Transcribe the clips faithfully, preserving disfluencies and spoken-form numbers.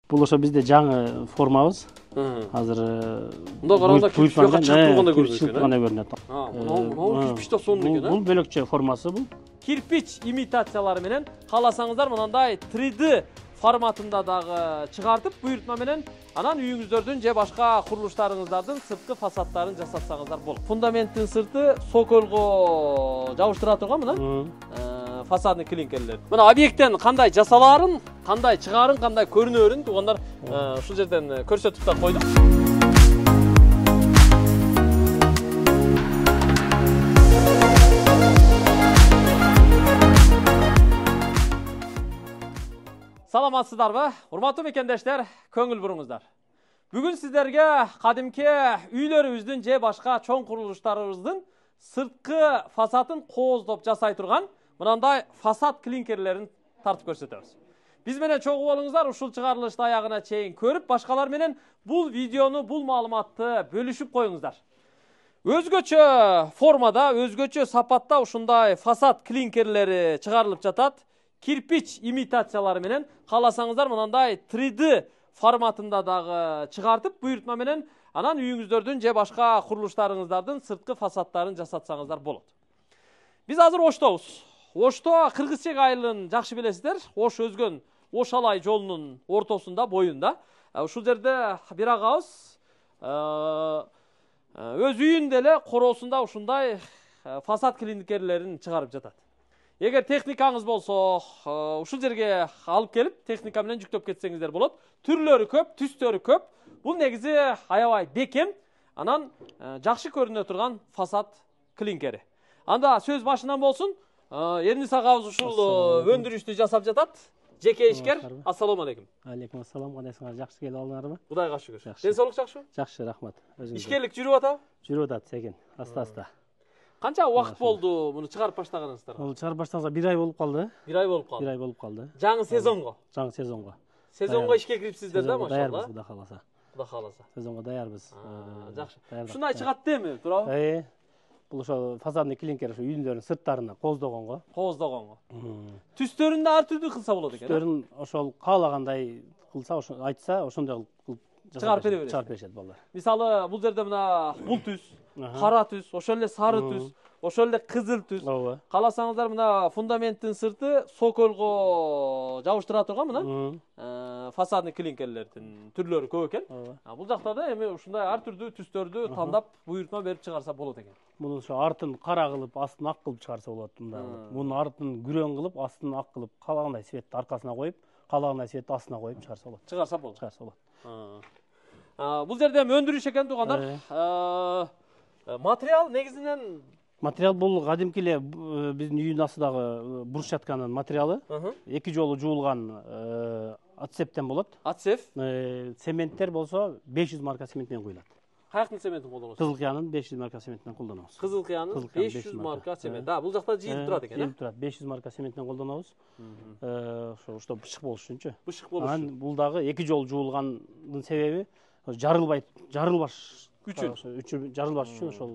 Бул ошо бизде жаңы формабыз. Азыр мында караганда кирпич бияка чыгып тургандай көрүнөт экен. Тургандай көрүнөт. Мына кирпич да сонун экен, а? Бул бөлөкчө формасы бул. Кирпич имитациялары менен кааласаңыздар мындай три D форматында дагы чыгартып, буйртма менен анан үйүңүздөрдүн же башка курулуштарыңыздардын сырткы фасадтарын жасатсаңыздар болот. Фундаменттин сырты соколго жабыштыра турган мына фасадный клинкерлер. Мына объекттен кандай жасалаарын, кандай чыгаарын, кандай көрүнөөрүн туугандар ушул жерден көрсөтүп да койдук. Саламатсыздарбы? Урматтуу мекендештер, көңүл буруңуздар. Бүгүн сиздерге кадимки үйлөрүбүздүн же башка чоң курулуштарыбыздын сырткы фасадын кооздоп жасай турган мынандай фасад клинкерлерин тартып көрсөтөбүз. Биз менен чогуу болуңуздар, ушул чыгарылышты аягына чейин көрүп, башкалар менен бул видеону, бул маалыматты бөлүшүп коюңуздар. Өзгөчө формада, өзгөчө сапатта ушундай фасад клинкерлери чыгарылып жатат. Кирпич имитациялары менен кааласаңыздар мынандай три D форматында дагы чыгартып, буйртма менен анан үйүңүздөрдүн же башка курулуштарыңыздардын сырткы фасадтарын жасатсаңыздар болот. Биз азыр Оштобуз. Ошто Кыргызчек айылын жакшы билесиздер. Ош өзгөн Ош Алай жолунун ортосунда, боюнда. Ушул жерде бир агабыз өз үйүндө эле короосунда ушундай фасад клинкерлерин чыгарып жатат. Эгер техникаңыз болсо, ушул жерге алып келип, техника менен жүктөп кетсеңиздер болот. Түрлөрү көп, түстөрү көп. Бул негизи аябай бекем, анан жакшы көрүнө турган фасад клинкери. Анда сөз башынан болсун. Эрнис агабыз ушул өндүрүштү жасап жатат. Жеке ишкер. Ассаламу алейкум. Алейкум ассалам. Кандайсыңар? Жакшы келип алдыңарбы? Кудайга шүгүр. Ден соолук жакшыбы? Жакшы, рахмат. Ишкерлик жүрүп атабы? Жүрүп атат секин. Аста-аста. Канча убакыт болду муну чыгарып баштаганыңыздарга? Бул чыгарып баштаганда бир ай болуп калды. бир ай болуп калды. бир ай болуп калды. Жаңы сезонго. Жаңы сезонго. Сезонго ишке кирипсиздер да, машалла. Даярбыз, Кудай кааласа. Кудай кааласа. Сезонго даярбыз. Жакшы. Ушундай чыгат деби, туурабы? Э. Бул ошо фасадный клинкер ошо үйүндөрдүн сырттарына кооздогонго. Кооздогонго. Түстөрүн да ар түрдүү кылса болот экен. Түстөрүн ошол каалагандай кылса, ошо айтса, ошондой кылып чыгарып бере берет. Чыгарып беришет балдар. Мисалы, бул жерде мына бул түс, кара түс, ошол эле сары түс, ошол эле кызыл түс. Кааласаңыздар мына фундаменттин сырты соколго жабыштыра турган мына фасадный клинкерлердин түрлөрү көп экен. Бул жакта да эми ушундай ар түрдүү түстөрдү тандап буйртма берип чыгарса болот экен. Мунун ошо артын кара кылып, астын ак кылып чыгарса болот мында. Мунун артын күрөң кылып, астын ак кылып, каалагандай светти аркасына коюп, каалагандай светти астына коюп чыгарса болот. Чыгарса болот. Чыгарса болот. Бул жерде эми өндүрүш экен туугандар. Материал негизинен материал бул кадимки эле биздин үйдүн астындагы брусчатканын материалы. Эки жолу жуулган отсептен болот. Отсеп? Цементтер болсо беш жүз марка цемент менен куюлат. Каяктын цементин колдоносуз? Кызыл кыянын беш жүз марка цементинен колдонобуз. Кызыл кыянын беш жүз марка цемент. Да, бул жакта жыйылып турат экен, э? Жыйылып турат. беш жүз марка цементинен колдонобуз. Ошо ошто бышык болуш үчүнчү. Бышык болуш. Анан бул дагы эки жолу жуулгандын себеби жарылбай, жарылбаш үчүн. Үчүн жарылбаш үчүн ошол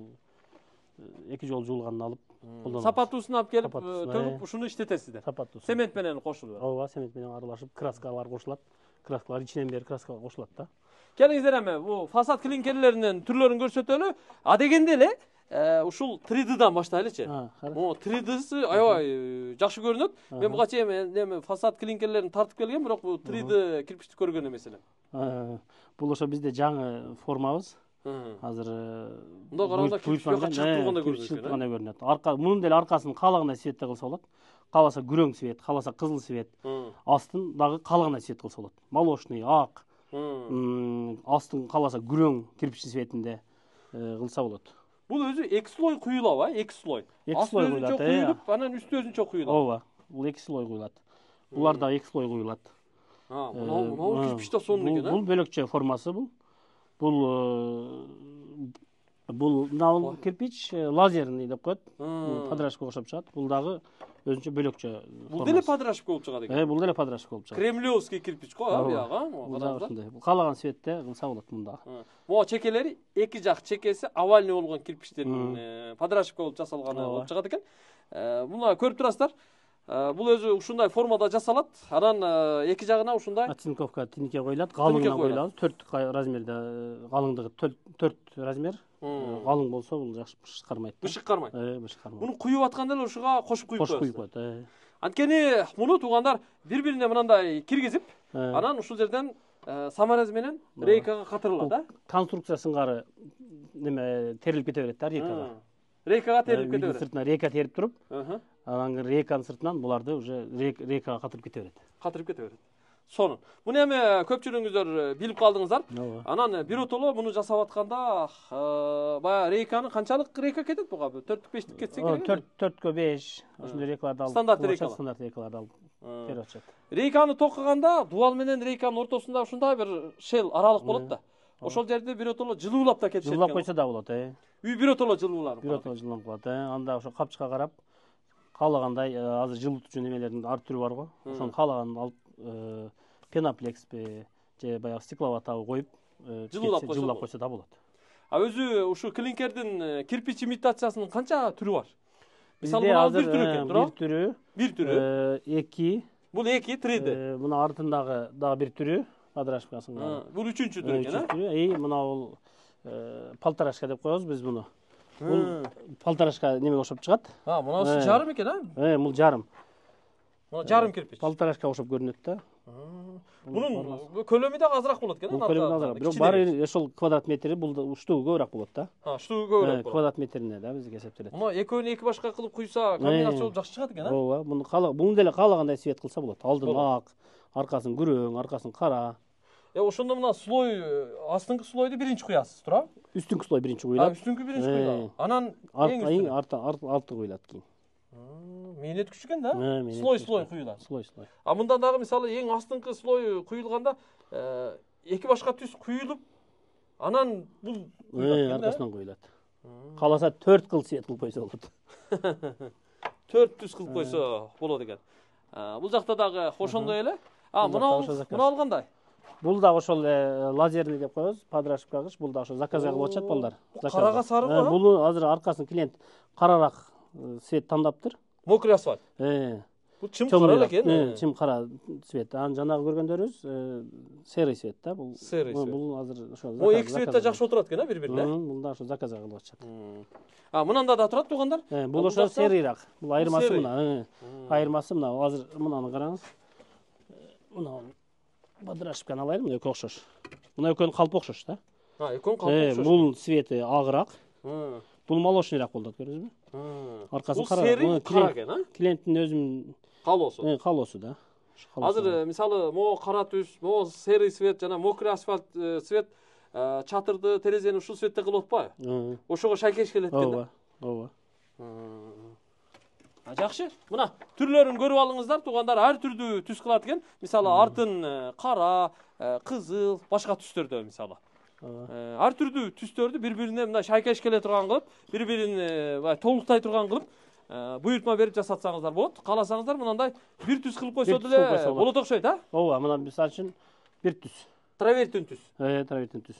эки жолу жуулганын алып колдонобуз. Сапаттуусун алып келип, төгүп ушуну иштетесиздер. Сапаттуусу. Цемент менен кошулуп. Ооба, цемент менен аралашып, краскалар кошулат. Краскалар ичинен бери краскалар кошулат да. Келиңиздер эми, бул фасад клинкерлеринин түрлөрүн көрсөтөлү. А дегенде эле, ушул три D'дан баштайлычы. О, три D'сы аябай жакшы көрүнөт. Мен буга чейин эми фасад клинкерлерин тартып келген, бирок бул три Д кирпичти көргөн эмес элем. Бул ошо бизде жаңы формабыз. Азыр мында караганда кирпич бияка чыгып тургандай көрүнөт. Чыгып тургандай көрүнөт. Арка, мунун деле аркасын каалагандай светте кылса болот. Кааласа күрөң свет, кааласа кызыл свет. Астын дагы каалагандай свет кылса болот. Молочный, ак. Астын кааласа күрөң кирпичти светинде кылса болот. Бул өзү эки слой куюлабы, а? эки слой. Эки слой куюлат, куюлуп, анан үстү өзүнчө куюлат. Ооба. Бул эки слой куюлат. Булар да эки слой куюлат. А, мына кирпич да сонун экен, а? Бул бөлөкчө формасы бул. Бул бул мына кирпич лазерный деп коет. Подрашка окшоп чыгат. Бул дагы өзүнчө бөлөкчө. Бул деле подрашка болуп чыгат экен. Э, бул деле подрашка болуп чыгат. Кремлевский кирпич го, а, бияга. Бул дагы ушундай. Бул каалаган светте кылса болот мында. Могу чекелери эки жак чекеси овальный болгон кирпичтен подрашка болуп жасалганы болуп чыгат экен. Муну көрүп турасыздар. Бул өзү ушундай формада жасалат. Анан эки жагына ушундай оцинковка тинике коюлат, калыңына коюлат. төрт размерде калыңдыгы төрт размер. Калың болсо бул жакшы бышык кармайт. Бышык кармайт. Э, бышык кармайт. Муну куюп атканда эле ушуга кошуп куюп коесуз. Кошуп куюп коет. Анткени муну туугандар бири-бирине мындай киргизип, анан ушул жерден саморез менен рейкага катырылат, да? Конструкция сыңгары неме терилип кете берет да рейкага. Рейкага терилип кете берет. Сыртына рейка терип туруп, анан рейканын сыртынан буларды уже рейкага катырып кете берет. Катырып кете берет. Сонун. Муну эми көпчүлүгүңүздөр билип калдыңыздар. Анан биротоло муну жасап атканда баягы рейканы канчалык рейка кетет буга? төрттүк бештик кетсе керек. төрткө беш ошондой рейкаларды алып. Стандарт рейка. Стандарт рейкаларды алып берип атышат. Рейканы токкоганда дубал менен рейканын ортосунда ушундай бир шел аралык болот да. Ошол жерде биротоло жылуулап да кетишет. Жылуулап койсо да болот, э. Үй биротоло жылууланып. Биротоло жылууланып калат, э. Анда ошо капчыкка карап каалагандай азыр жылытуучу немелердин ар түрү бар го. Ошону каалаганын алып пеноплекспи же баягы стекловатабы коюп жылуулап койсо да болот. А өзү ушу клинкердин кирпич имитациясынын канча түрү бар? Мисалы мына бир түрү экен, туура? Бир түрү. Бир түрү. эки. Бул эки, три Д. Мына артындагы дагы бир түрү, подрашкасынын. Бул үчүнчү түрү экен, а? Үчүнчү түрү. Мына бул полторашка деп коебуз биз муну. Бул полторашка неме окшоп чыгат. А, мынасы жарым экен, а? Э, бул жарым. Мына жарым кирпич. Полторашка окшоп көрүнөт да. Мунун көлөмү да азыраак болот экен, а? Бул көлөмү азыраак. Бирок баары ошол квадрат метри, бул уштугу көбүрөөк болот да. А, уштугу көбүрөөк болот. Квадрат метрине да бизге эсептелет. Мына экөөнү эки башка кылып куйса, комбинация болуп жакшы чыгат экен, а? Ооба, муну каала, муну деле каалагандай цвет кылса болот. Алдын ак, аркасын күрөң, аркасын кара. Э, ошондо мына слой, астыңкы слойду биринчи куясыз, туура? Үстүңкү слой биринчи куюлат. А, үстүңкү биринчи куюлат. Анан эң үстүнө алты куюлат кийин. Мээнет күч экен да? Слой слой куюлат. Слой слой. А мындан дагы мисалы эң астыңкы слой куюлганда эки башка түс куюлуп, анан бул аркасынан куюлат. Кааласа төрт кыл цвет кылып койсо болот. төрт түс кылып койсо болот экен. Бул жакта дагы ошондой эле. А, мына мына алгандай? Бул да ошол лазерный деп коебуз, подрашкагыч. Бул да ошо заказга кылып атышат балдар. Карага сары го? Бул азыр аркасын клиент карараак цвет тандаптыр. Мокрый асфальт. Э. Бул чым кара экен. Чым кара цвет. Анан жанагы көргөндөрүбүз серый цвет да. Бул серый цвет. Бул азыр ошо. Бул эки цвет да жакшы отурат экен, а, бири-бирине. Бул да ошо заказга кылып атышат. А, мынанда да турат туугандар? Бул ошо серыйраак. Бул айырмасы мына. Айырмасы мына. Азыр мынаны караңыз. Мына подрашканы алайлы, мына экөө окшош. Мына экөөнүн калпы окшош да. А, экөөнүн калпы окшош. Бул цвети агыраак. Бул молочныйраак болот, көрдүңүзбү? Аркасы кара. Бул кара экен, а? Клиенттин өзүнүн калоосу. Э, калоосу да. Азыр мисалы могу кара түс, могу серый цвет жана мокрый асфальт цвет чатырды, терезени ушул цветте кылып атпайбы? Ошого шайкеш келет экен да. Ооба, ооба. А, жакшы. Мына түрлөрүн көрүп алыңыздар, туугандар, ар түрдүү түс кылат экен. Мисалы артын кара, кызыл, башка түстөрдө мисалы. Ар түрдүү түстөрдү бири-бирине мына шайкеш келе турган кылып, бири-бирин бай толуктай турган кылып, буйртма берип жасатсаңыздар болот. Кааласаңыздар мындай бир түс кылып койсо деле болот окшойт, а? Ооба, мына мисалы үчүн бир түс. Травертин түс. Э, травертин түс.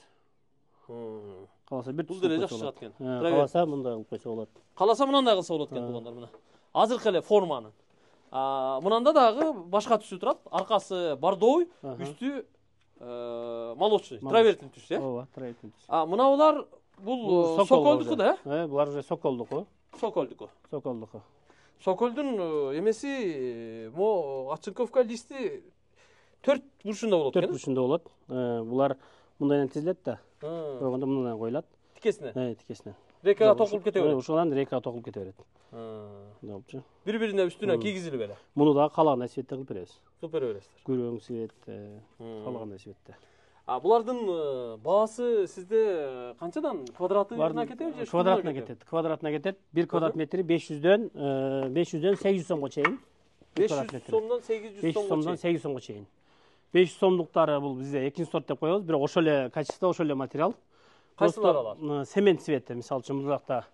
Кааласа бир түс. Бул деле жакшы чыгат экен. Кааласа мындай кылып койсо болот. Кааласа мындай кылса болот экен туугандар мына. Азыркы эле форманы. Мынанда дагы башка түсү турат. Аркасы бордовый, үстү молочный, травертин түс, э? Ооба, травертин түс. А, мына булар бул Соколдуку да, э? Э, булар уже Соколдуку. Соколдуку. Соколдуку. Соколдун эмеси мо оцинковка листи төрт бурчунда болот экен. төрт бурчунда болот. Булар мындайдан тизилет да. Койгондо мындан коюлат. Тикесине. Э, тикесине. Рейкага токулуп кете берет. Ошондон рейкага токулуп кете берет. Болчу. Бири-бирине үстүнө кийгизилип эле. Муну да каалагандай цветте кылып беребиз. Кылып бере бересиздер. Күрөң цвет, каалагандай цветте. А, булардын баасы сизде канчадан? Квадратына кетеби же? Квадратына кетет. Квадратына кетет. бир квадрат метри беш жүздөн беш жүздөн сегиз жүз сомго чейин. беш жүз сомдон сегиз жүз беш жүз сомдон сегиз жүз сомго чейин. беш жүз сомдуктары бул бизде экинчи сорт деп коебуз, бирок ошол эле качество, ошол эле материал. Кайсылар алар? Семен цвети, мисалы үчүн бул жакта.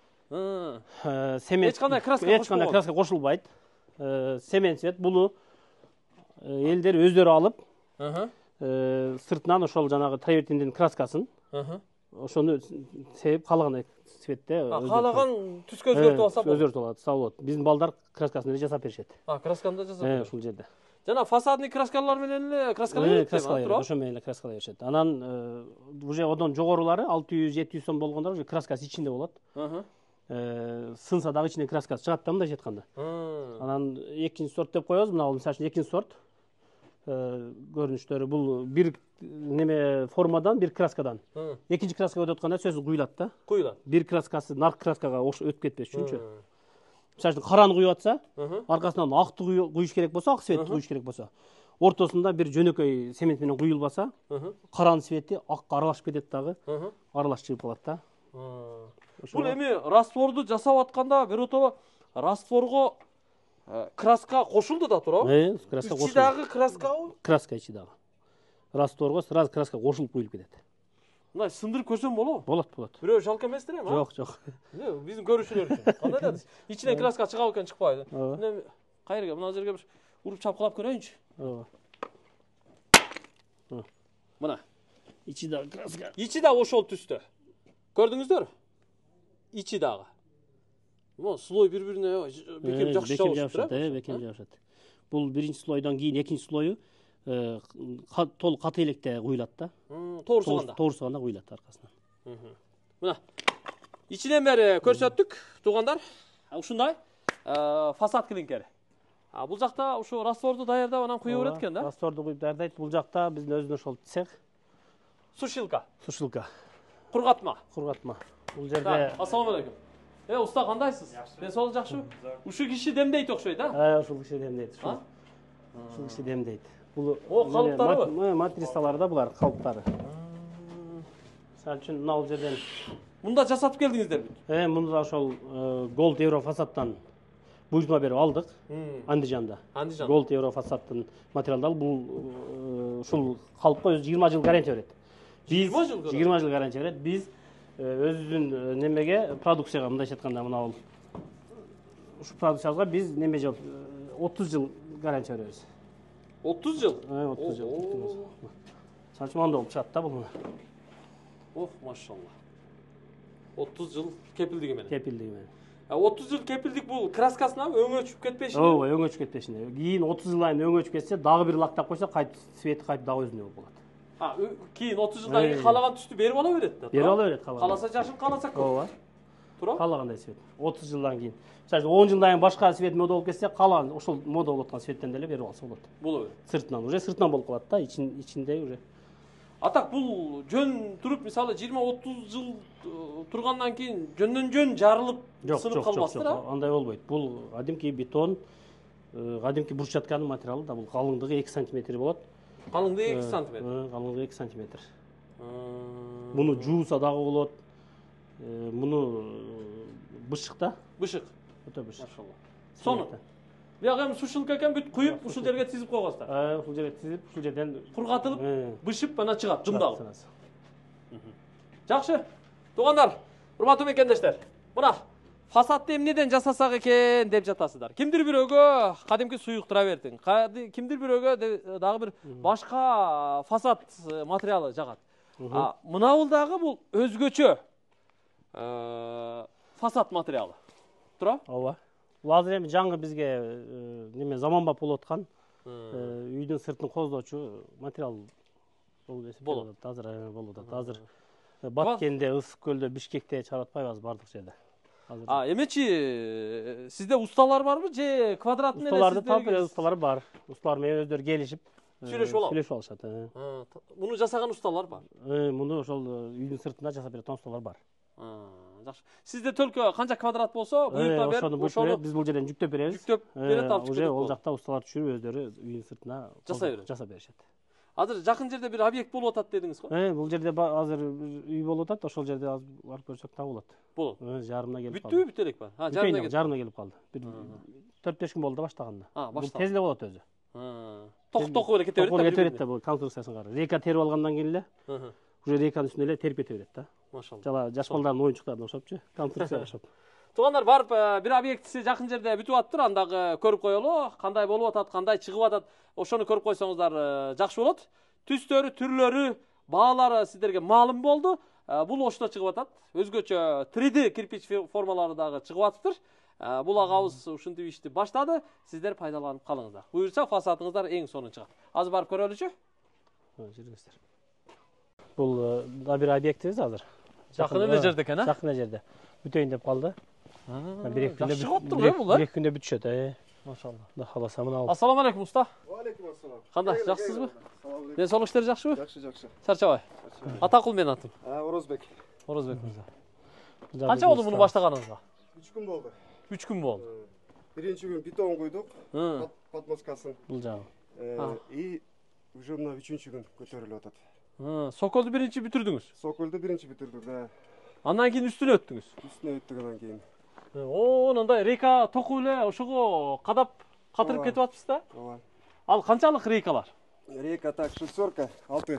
Семен. Эч кандай краска Эч кандай краска кошулбайт. Семен цвет. Буну элдер өздөрү алып, сыртынан ошол жанагы травертиндин краскасын ошону себеп каалаган цветте каалаган түскө өзгөртүп алса болот. Өзгөртүп алат, болот. Биздин балдар краскасын эле жасап беришет. А, красканы да жасап беришет. беришет. Ушул жерде. Жана фасадный краскалар менен эле краскалай берет, туура? Ошо менен эле краскалай беришет. Анан уже одон жогорулары алты жүз жети жүз сом болгондор уже краскасы ичинде болот. Сынса дагы ичинен краскасы чыгат да, мындайча айтканда. Анан экинчи сорт деп коебуз. Мына бул мисалы үчүн экинчи сорт. Көрүнүштөрү бул бир неме формадан, бир краскадан. Экинчи краскага өтүп атканда сөзсүз куюлат да. Куюлат. Бир краскасы наркы краскага өтүп кетпеш үчүнчү. Мисалы үчүн караны куюп атса, аркасынан акты куюш керек болсо, ак цветти куюш керек болсо, ортосунда бир жөнөкөй цемент менен куюлбаса, каранын цвети акка аралашып кетет дагы, аралашып чыгып калат да. Бул эми растворду жасап атканда биротоло растворго краска кошулду да, туурабы? Э, краска кошулду. Ичи дагы краскабы? Краска ичи дагы. Растворго сразу краска кошулуп куюлуп кетет. Мындай сындырып көрсөм болобу? Болот, болот. Бирөө жалко эместир эми? Жок, жок. Биздин көрүүчүлөр үчүн. Кандай да ичинен краска чыгабы экен, чыкпайбы? Кайерге, мына жерге бир уруп чапкылап көрөйүнчү. Ооба. Мына. Ичи дагы краска. Ичи да ошол түстө. Көрдүңүздөр? Ичи дагы. Мына слой бири-бирине бекем жакшы жабышат, э, бекем жабышат. Бул биринчи слойдон кийин экинчи слою толук каты электе куюлат да. Тоорусуганда. Тоорусуганда куюлат аркасынан. Мына. Ичинен бери көрсөттүк, туугандар. Ушундай фасад клинкери. А бул жакта ушу растворду даярдап анан куя берет экен да? Растворду куюп даярдайт. Бул жакта биздин өзүнүн ошол цех. Сушилка. Сушилка. Кургатма. Кургатма. Бул жерде. Ассаламу алейкум. Э, уста кандайсыз? Ден жакшыбы? Ушу киши демдейт окшойт, а? Э, ушул киши демдейт. Ушул киши демдейт. Бул о калыптарыбы? Матрицаларда булар калыптары. Мисалы үчүн мына бул жерден мында жасатып келдиңиздерби? Э, мында ошол Gold Euro фасадтан буйртма берип алдык. Андижанда. Андижанда. Gold Euro фасадтын материалдары бул ушул калыпка өзү жыйырма жыл гарантия берет. жыйырма жыл? жыйырма жыл гарантия берет. Биз өзүбүздүн немеге продукцияга мындайча айтканда мына бул ушу продукциябызга биз неме жыл отуз жыл гарантия беребиз. отуз жыл? Э, отуз жыл. Мисалы үчүн мондой болуп чыгат да бул. Ох, машалла. отуз жыл кепилдиги менен. Кепилдиги менен. отуз жыл кепилдик бул краскасына өңөчүп кетпешин. Ооба, өңөчүп кетпешин. Кийин отуз жылдан кийин өңөчүп кетсе, дагы бир лактап койсо, кайта цвети кайта дагы өзүндөй болуп калат. А, кийин отуз жылдан кийин каалаган түстү берип ала берет да. Берип ала берет каалаган. Кааласа жашын, кааласа көк. Ооба. Туура? Каалагандай цвет. отуз жылдан кийин. Мисалы он жылдан кийин башка цвет мода болуп кетсе, каалаган ошол мода болуп аткан цветтен деле берип алса болот. Болот. Сыртынан, уже сыртынан болуп калат да, ичин ичинде уже. Атак бул жөн туруп, мисалы жыйырма отуз жыл тургандан кийин жөндөн жөн жарылып, сынып калбастыр, а? Андай болбойт. Бул кадимки бетон, кадимки брусчатканын материалы да, бул калыңдыгы эки сантиметр болот. Калыңдыгы эки сантиметр. Калыңдыгы эки сантиметр. Муну жууса дагы болот. Муну бышык да? Бышык. Өтө бышык. Машалла. Сону. Бияк эми сушилка экен, бүт куюп, ушул жерге тизип койгонсуздар. Э, ушул жерге тизип, ушул жерден кургатылып, бышып анан чыгат, дымдагы. Жакшы. Туугандар, урматтуу мекендештер. Мына фасадты эмнеден жасасак экен деп жатасыздар. Кимдир бирөөгө кадимки суюктура бердиң. Кимдир бирөөгө дагы бир башка фасад материалы жагат. А мынабул бул өзгөчө фасад материалы. Тура? Ооба. Бул азыр эми жаңы бизге неме заманбап болуп аткан үйдүн сыртын коздоочу материал болуп эсептелип болот. Азыр болуп атат. Азыр Баткенде, Ысык көлдө, Бишкекте чыгарып атпайбыз бардык жерде. А эмечи сизде усталар барбы же квадрат менен усталарды тап эле усталар бар. Усталар менен өздөрү келишип сүйлөшүп алат. Сүйлөшүп алышат. Муну жасаган усталар бар. Муну ошол үйдүн сыртында жасап берет усталар бар. Жакшы. Сизде только канча квадрат болсо, буйртма берип, ошону биз бул жерден жүктөп беребиз. Жүктөп берет, алып чыгып. Уже ол жакта усталар түшүрүп өздөрү үйдүн сыртына жасап беришет. Азыр жакын жерде бир объект болуп атат дедиңиз го? Э, бул жерде азыр үй болуп атат, ошол жерде барып көрсөк да болот. Болот. Э, жарымына келип калды. Бүттүбү, бүт элек бар. Ha, жарымына келип, жарымына келип калды. Бир төрт беш күн болду баштаганда. Бул тез эле болот өзү. Ток токуп эле кете берет да. Токуп кете берет да, бул конструкциясын кара. Рейка терип алгандан кийин эле уже рейканын үстүнө эле терип кете берет да. Машалла. Жала жаш балдардын оюнчуктарына окшопчу, конструкцияга окшоп. Туугандар, барып бир объектиси жакын жерде бүтүп аттыр, андагы көрүп коелу, кандай болуп атат, кандай чыгып атат, ошону көрүп койсоңуздар жакшы болот. Түстөрү, түрлөрү, баалары сиздерге маалым болду. бул ошто чыгып атат. Өзгөчө три дэ кирпич формалары дагы чыгып атыптыр. Бул агабыз ушинтип ишти баштады. Сиздер пайдаланып калыңыздар. Буюрса фасадыңыздар эң сонун чыгат. Азыр барып көрөлүчү. Жүрүңүздөр. Бул да бир объектибиз азыр. Жакын эле жерде экен, а? Жакын эле жерде. Бүтөйүн деп калды. Бир эки күндө чыгып атыптыр го бул, а? бир эки күндө бүтүшөт, э. Машалла. Да халаса мына алып. Ассаламу алейкум уста. Ва алейкум ассалам. Кандай, жакшысызбы? Ден соолук иштери жакшыбы? Жакшы, жакшы. Чарчабай. Атакул менин атым. А, Орозбек. Орозбек мырза. Канча болду муну баштаганыңызга? үч күн болду. үч күн болду. Биринчи күн бетон куйдук. Подмосткасын. Бул жагы. И уже мына үчүнчү күн көтөрүлүп атат. Соколду биринчи бүтүрдүңүз. Соколду биринчи бүтүрдүк, да. Андан кийин үстүнө өттүңүз. Үстүнө өттүк андан кийин. О, мындай рейка току эле ошого кадап катырып кетип атпыз да. Ооба. Ал канчалык рейкалар? Рейка так шестерка, алты.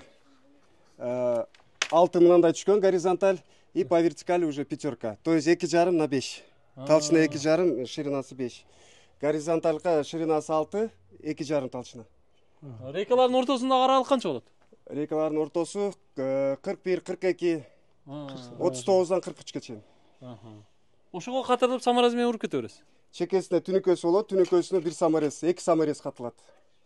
Алты мынандай түшкөн горизонталь и по вертикали уже пятерка. То есть эки жарым на беш. Толщина эки жарым, ширинасы беш. Горизонтальга ширинасы алты, эки жарым толщина. Рейкалардын ортосундагы аралык канча болот? Рейкалардын ортосу кырк бир, кырк эки, отуз тогуздан кырк үчкө чейин. Ошого катырып самарез менен уруп кете бересиз. Чекесинде түнүкөсү болот, түнүкөсүнө бир самарез, эки самарез катылат.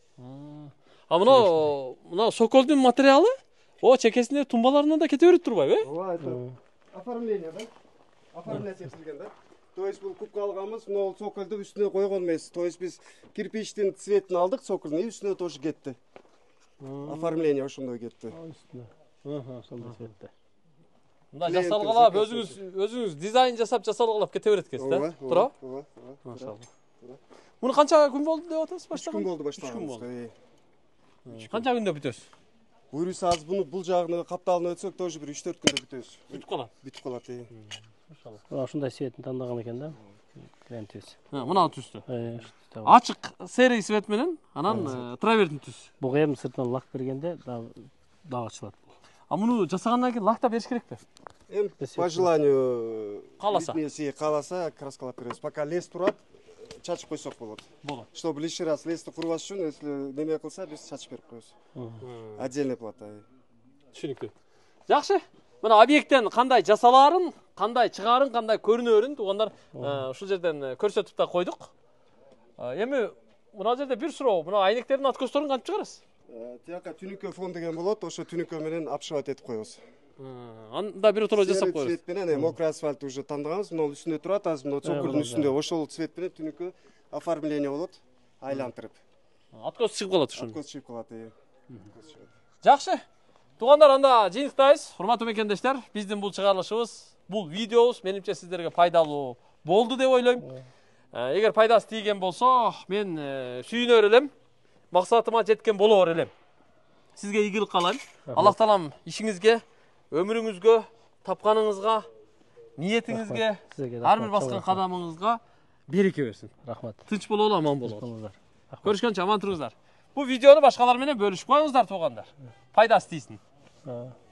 А мына мына соколдун материалы о чекесинде тумбаларына да кете берет турбайбы, э? Ооба, это оформление, да? Оформление этилген, да? То есть бул кубка алганбыз, мына соколду үстүнө койгон эмес. То есть биз кирпичтин цветин алдык, соколдун, и үстүнө тоже кетти. Оформление ошондой кетти. Ага, ошондой цветте. Мында жасалгалап өзүңүз өзүңүз дизайн жасап жасалгалап кете берет экенсиз, да? Туура? Ооба, ооба. Машалла. Муну канча күн болду деп атасыз баштаган? үч күн болду баштаган. Канча күндө бүтөсүз? Буюрса азыр буну бул жагына капталына өтсөк, тоже бир үч төрт күндө бүтөбүз. Бүтүп калат. Бүтүп калат, э. Машалла. Ушундай цветин тандаган экен да. Крентибиз. Мына түстү. Э, Ачык серый цвет менен, анан травертин түс. Буга эми сыртынан лак бергенде дагы ачылат. А муну жасагандан кийин лактап бериш керекпи? Эми по желанию кааласа. Если кааласа, краскалап беребиз. Пока лес турат, чачып койсок болот. Болот. Чтобы лишний раз лести курбаш үчүн, если неме кылса, биз чачып берип коебуз. Отдельная плата. Түшүнүктүү. Жакшы. Мына объекттен кандай жасалаарын, кандай чыгаарын, кандай көрүнөөрүн туугандар ушул жерден көрсөтүп да койдук. Эми мына жерде бир суроо, мына айнектердин откосторун кантип чыгарасыз? Тияка түнүккө фон деген болот, ошо түнүккө менен обшивать этип коебуз. Анда бир отура жасап коебуз. Цвет менен мокрый асфальт уже тандаганбыз, мына үстүндө турат, азыр мына цоколдун үстүндө ошол цвет менен түнүккө оформление болот, айлантырып. Откос чыгып калат ушун. Откос чыгып калат, э. Жакшы. Туугандар, анда жыйынтыктайбыз. Урматтуу мекендештер, биздин бул чыгарылышыбыз, бул видеобуз менимче сиздерге пайдалуу болду деп ойлойм. Эгер пайдасы тийген болсо, мен сүйүнөр элем, максатыма жеткен болоор элем. Сизге ийгилик каалайм. Аллах таалам ишиңизге, өмүрүңүзгө, тапканыңызга, ниетиңизге, ар бир баскан кадамыңызга береке берсин. Рахмат. Тынч бололу, аман бололу. Болуңуздар. Көрүшкөнчө аман туруңуздар. Бул видеону башкалар менен бөлүшүп коюңуздар туугандар. Пайдасы тийсин.